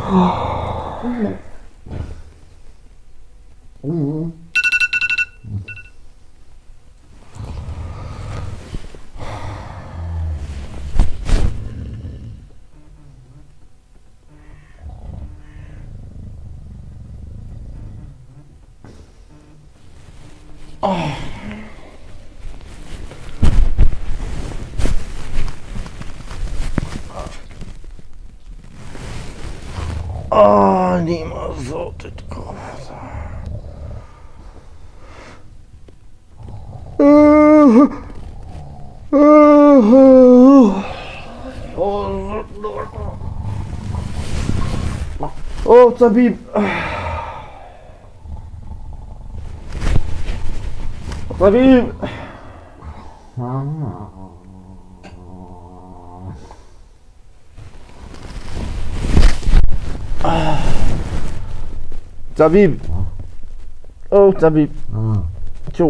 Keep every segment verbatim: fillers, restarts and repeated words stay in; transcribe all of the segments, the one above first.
Mm. Oh. Oh, nie ma złoty, tylko... Oh, طبيب. طبيب. طبيب. Oh, طبيب. شو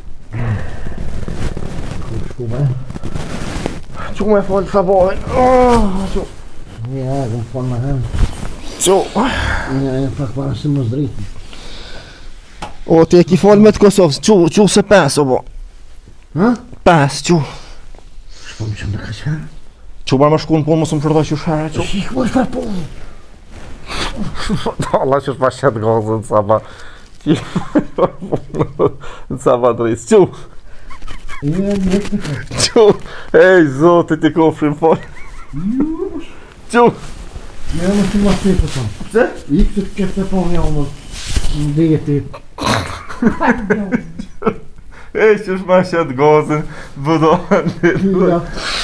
شو بقى؟ شو ما فول فابور. شو Ja, kom van me aan. Zo. Ja, pak bara se mos drejti. O, te ki fol me të Kosovës, qu, qu se pes, o bo. Ha? Pes, qu. Shpo më që më në ka qërë? Qu bar më shku në punë, mos më shërdoj që shërë, qu. Shik, më shfar punë. Allah që shpa shetë gazën, sa ba. Që shpa punë, sa ba drejës, qu. Ja, në të ka. Qu, ej, zote ti kofrin fol. Qu. Ja, më që më të të të. Pse? I këtë të këtë po një më në deti. Ej, që shpa shetë gazën, bëdohen. Ja.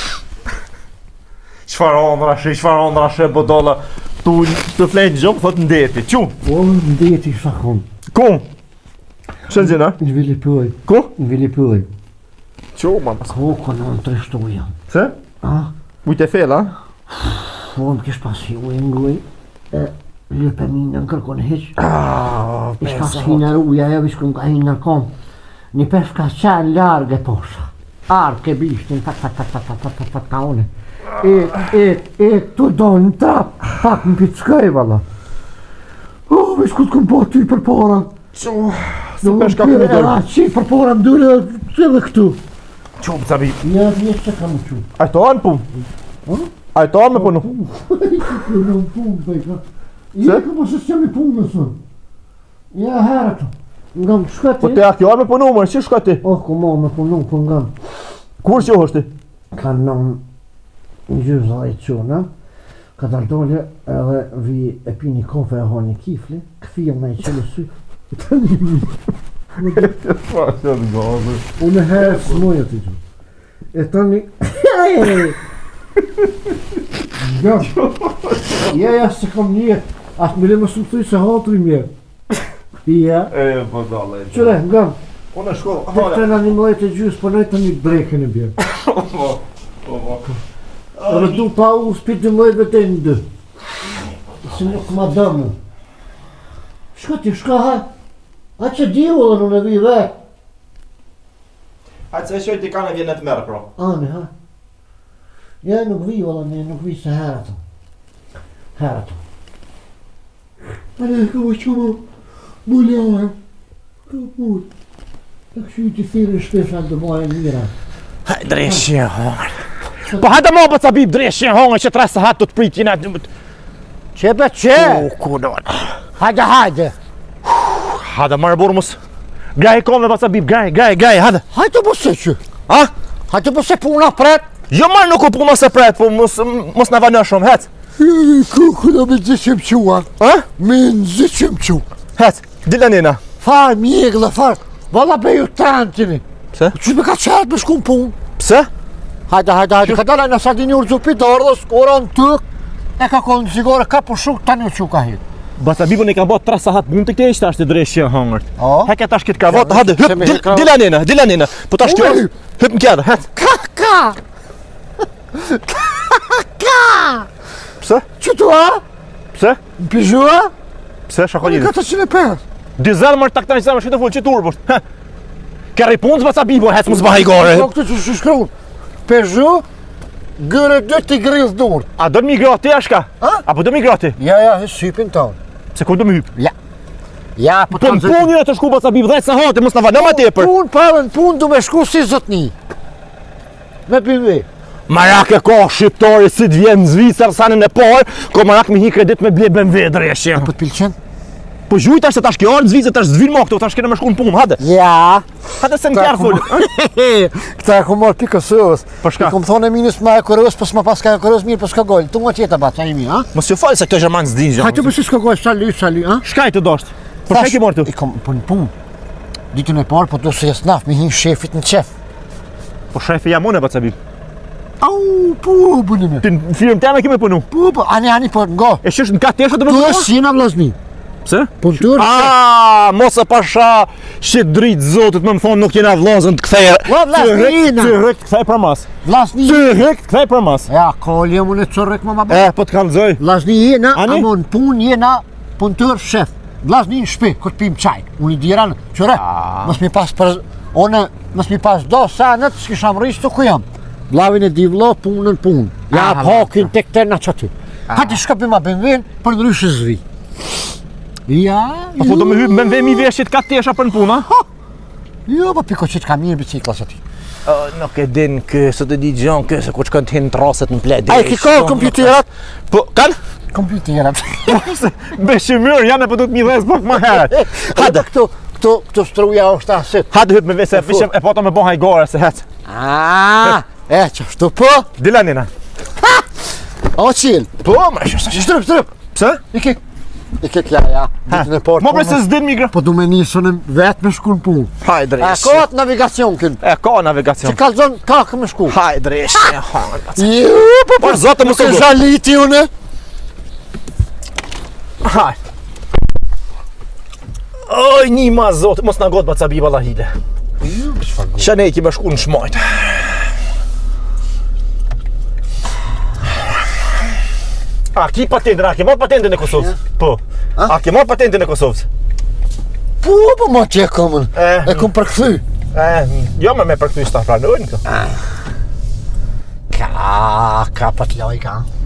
Qfar ondra shë, qfar ondra shë, bëdolla. Tu të flenë gjëmë, thot në deti, qu. O, në deti shakon. Ku? Shënë gjëna? Në vili pëj. Ku? Në vili pëj. Qu, ma pas. Ko, ko në në të reshtoja. Se? A? Ujtë e fel, a? Po, më kish pas hi ujë nguj. Lëpe minë në kërkon heq. Aaaa, Ish pas hinë uja, ja vish kun ka hinë në kom. Një pesh ka qenë largë e posha. Arke bishtin, tak, tak, tak, tak, tak, tak, tak, tak, ka une. E, e, e, tu do në trap, pak më pitë skaj, valla. O, vish ku t'kom po ty për para. Qo, se pesh ka kënë dërë. Qi për para më dure, që dhe këtu. Qo, më cabi. Ja, vjesh që kam që. A i to anë punë? A i to anë me punu? Në punë, bëjka. Ja, ka po se s'jam i punë, nësën. Ja, herë të. Nga më shka Po ti? te a kjo anë me punu, mërë, që shka ti? Oh, ku mo me punu, ku nga. Kur që është ti? Ka në në gjyza e qona. Ka dal dole edhe vi e pi një kofe e ha një kifli. Këfia me i qëllë sy. Të një mi. Pa që të gazë. Unë herë së moja të gjë. E të një... Ja, ja, ja, se kam një. Asë mire më së më thuj se hatri mje. Ja. E, po dole. Qëre, nga. Unë e shkollë, Të të në një mëjtë e gjysë, për nëjtë një breken e bje. Po, po, po. Rëdu pa u spiti mëjtë të në dë. Se nuk ma dëmë. Shka ti, shka ha? A që di u dhe në në vi dhe? Hajtë se e shoj ti ka në vjenet merë, pro. Ane, ha? Ja, nuk vi u dhe në, nuk vi se herë të. Herë të. Ale, ka më që më buljare. Ka pull. Të këshu ti thirë në shpesha të majë mira. Hajtë dreshi e hongër. Po hajtë ma për cabib dreshi e hongër që tre se hatë të të prit jena të... Qe be qe? O, ku donë. Hajde, hajde. Hajtë marë burë mus. Gaj kome për cabib, gaj, gaj, gaj, hajtë. Hajde po se që. A? Hajde po se puna pret. Jo marë nuk u puna se pret, po mos, mos në vanë shumë, hetë. Kuku në me zëqim qua. A? Me në zëqim qua. Hetë, dila nina. Farë, mjekë dhe farë. Valla be ju trantini. Pse? Që me ka qërët me shku në punë. Pse? Hajde, hajde, hajde. Ka dalaj në Sardini urzupi të ardhës, ora në tëk. E ka konë në zigore, ka për shuk, tani u që ka hitë. Bata bibu ne ka bot tre sahat mund të kesh tash të dreshi e hongërt. O? Heke tash këtë ka bot, Se- hajde, se hyp, me dil- hekra- dila nina, dila nina. Po tash kjo, Oj! hyp në kjerë, het. Ka, ka! Ka! Pse? Që tu a? Pse? Në pizhua? Pse Në shakollit? katërqind e pesë. Dizel mërë tak tani zemë shkëtë full, që turbosht. Kërri punës bata bibu, het mos bëhaj gore. Po këtë që që shkruun. Peugeot Gure dyrt i grills door. A do të mi grati ashka? A? Apo do mi grati? Ja, ja, hy sypin tonë. Se ku do mi hyp? Ja. Ja, po Po në punin e të shku baca bib dhejtë sa hate, mos në valë ma tepër. Pun, pavën, pun du me shku si zotni. Me bimve. Marak e ka shqiptari si të vjen në Zvicër sanën e parë, ko marak me hi kredit me ble B M W dreshje. Po të pilqen? Po gjujt ashtë tash kjo ardë Zvicër, tash zvin ma këto, tash kene me shku në punë, hade. Ja. Hade se në kjarë full. Këta e ku marrë pikë sës. Për shka? I kom thonë e minus ma e kërës, pas ma pas ka e kërës mirë, pas ka gojnë. Tu nga qeta ba, qa imi, ha? Mos ju falë se këto Gjerman s'din gjë. Hajtu përsi s'ka gojnë, shali, shali, ha? Shkaj të dosht. Për shkaj ki marrë tu? I kom, po në punë. Ditën e parë, po du se jes naf, mi hin shefit në qef. Po shefi jam unë e baca bib. Au, po, bëni me. Ti në firmë teme kime punu. Po, po, ani, ani, po, ngo. E shesh në ka tesha të më Tu punu? është jena vlasni. Pse? Po në tërë, A, mos e pasha shit dritë zotit me më thonë nuk jena vlozën të kthejë. Po, vllazni jena. Ty rrek të kthej për mas. vlasni Ty rrek të kthej për mas. Ja, kolje mu në cërrek më ma bërë. E, po të kalëzoj. Vlasni jena, Ani? amo në punë jena punëtër shef. Vlasni në shpi, këtë pim qaj. Unë i diranë, qëre, mos mi pas për... One, mos mi pas do sanët, s'kisham rrisë të ku jam. Vlavin e di vlo, punën punë. Ja, Ah, hakin të këte në qëty. Hati shkapi ma bëmven, për ndryshë zvi. Ja, Po do me hypë me vemi veshit ka tesha për në puna? Jo, po piko që të ka mirë biciklas ati. Nuk e din kë, së të di gjon kë, se ku që kanë të hinë të raset në pledi. A e ki ka kompjuterat? Po, kanë? Kompjuterat. Beshimyr, janë e për du të mi dhez pak ma herët. Hade, këto, këto, këto struja është asit. Hade hypë me vese, vishem e pota me boha i gore se hec. A, e që shtu po? Dilanina. O qilë. Po, më reshë, Shtryp, shtryp. Pse? I kik. I kik, ja, ja. Ditën e parë. Mo bre se s'din migra. Po du me njësën e vetë me shku në punë. Haj A dresh. ka atë navigacion kënë. E ka Që navigacion. kalzon kakë me shku. Haj dresh. Haj. Ju, po Po zotë më Nuk e së zhaliti une. Haj. Oj, një ma zotë, mos në gotë baca biba la hile. Ju, çfarë? Qa ne i kime shku në shmajt. A ki patentën, a ki marrë patentën e Kosovës? Po. A ki marrë patentën e Kosovës? Po, po ma që e komën. E, E kom përkthy. e, jo me me përkëty shta pranojnë këto. Ka, ka pat loj ka.